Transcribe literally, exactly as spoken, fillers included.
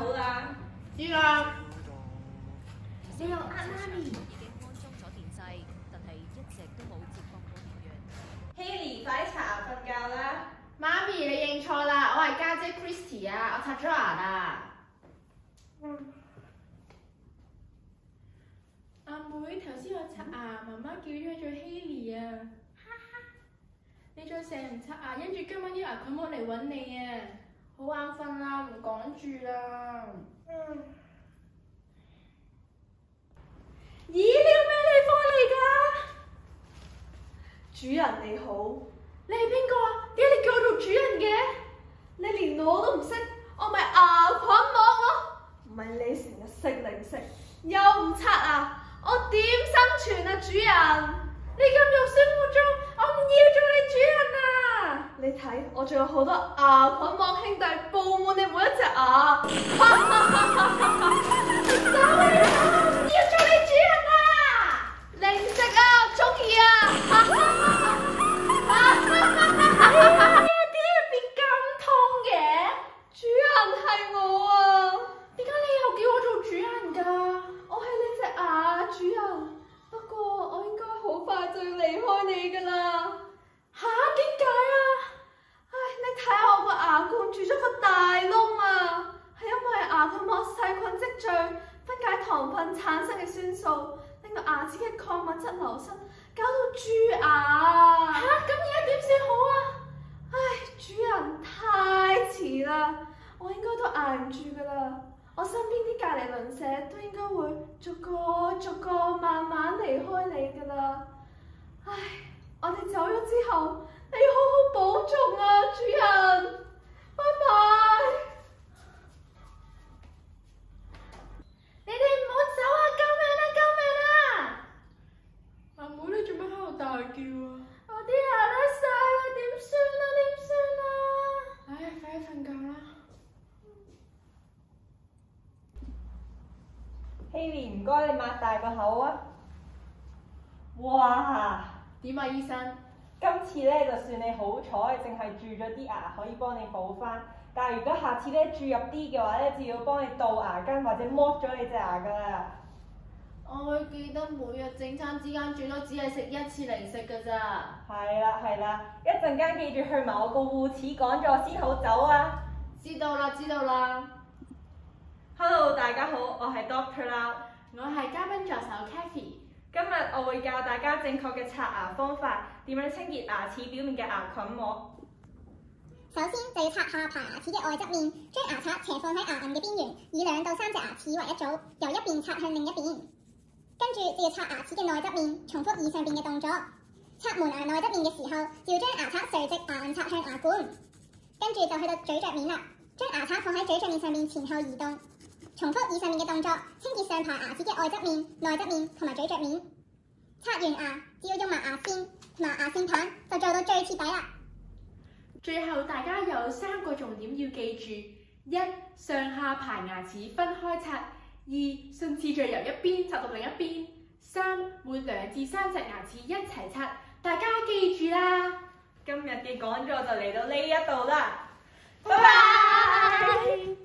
好啦。 知啦。 你又呃媽咪？ 已經安裝咗電掣，但係一直都冇接放過電源。 Haley，快啲刷牙瞓覺啦！ 媽咪，你認錯啦，我係家姐 Christy 啊，我刷咗牙啦。 嗯。 阿妹，頭先我刷牙，媽媽叫咗做 Haley 啊。你再成日唔刷牙，跟住今晚啲牙菌我嚟揾你啊！好眼瞓啦，唔講住啦。 嗯。 咦？呢個咩地方嚟㗎？ 主人你好， 你係邊個啊？點解你叫我做主人嘅？ 你連我都唔識，我咪牙菌膜咯。唔係你成日食零食，又唔刷牙，我點生存啊？主人， 你咁肉酸污糟，我唔要做你主人啊！ 你睇我仲有好多牙菌膜兄弟布滿你每一隻牙。哈哈哈哈哈！ 走啦！唔要做你主人啊！ 零食啊，中意啊！哈哈哈哈哈！點解入邊咁痛嘅？ 主人係我啊！ 點解你又叫我做主人㗎？ 我係你隻牙主人，不過我應該好快就要離開你㗎啦。 吓？點解啊？ 唉，你睇下我個牙冠住咗個大窿啊，係因為牙菌膜細菌積聚，分解糖分產生嘅酸素，令到牙齒嘅礦物質流失，搞到蛀牙。 吓？咁而家點算好啊？ 唉，主人太遲啦，我應該都捱唔住㗎啦。我身邊啲隔離鄰舍都應該會逐個逐個慢慢離開你㗎啦。唉，我哋走咗之後，你要好好保重啊，主人。拜拜。 你哋唔好走啊！救命啊！救命啊！阿妹，你做咩喺度大叫啊？我啲牙甩晒啦，點算啊？點算啊？唉，快啲瞓覺啦。 Haley，唔該你擘大個口啊！哇！ 點啊，醫生？ 今次咧就算你好彩，淨係蛀咗啲牙可以幫你補翻。但係如果下次咧蛀入啲嘅話咧，就要幫你倒牙根或者剝咗你隻牙㗎啦。 我會記得每日正餐之間最多只係食一次零食㗎咋。 係啦係啦，一陣間記住去埋我個護齒講座先好走啊！ 知道啦知道啦。 Hello， 大家好，我係 Doctor 啦。 我係嘉賓助手 Kathy。 今日我會教大家正確嘅刷牙方法，點樣清潔牙齒表面嘅牙菌膜。 首先就要刷下排牙齒嘅外側面，將牙刷斜放喺牙齦嘅邊緣，以兩到三隻牙齒為一組，由一邊刷向另一邊。跟住就要刷牙齒嘅內側面，重複以上邊嘅動作。刷門牙內側面嘅時候，就要將牙刷垂直牙齦插向牙冠。跟住就去到咀嚼面啦，將牙刷放喺咀嚼面上面前後移動。重複以上面嘅動作，清潔上排牙齒嘅外側面、內側面同埋咀嚼面。刷完牙，只要用埋牙線同埋牙線棒，就做到最徹底啦。 最後大家有三個重點要記住：一、上下排牙齒分開刷；二、順次序由一邊刷到另一邊；三、每兩至三隻牙齒一齊刷。大家記住啦！ 今日嘅講座就嚟到呢一度啦，拜拜拜。